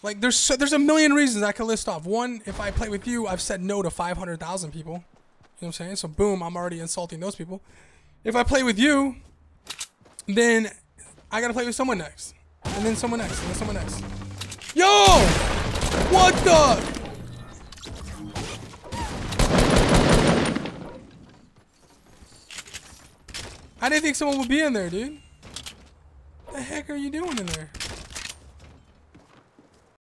Like, there's a million reasons I could list off. One, if I play with you, I've said no to 500,000 people. You know what I'm saying? So, boom, I'm already insulting those people. If I play with you, then I gotta play with someone next. And then someone next, and then someone next. Yo! What the? I didn't think someone would be in there, dude. What the heck are you doing in there?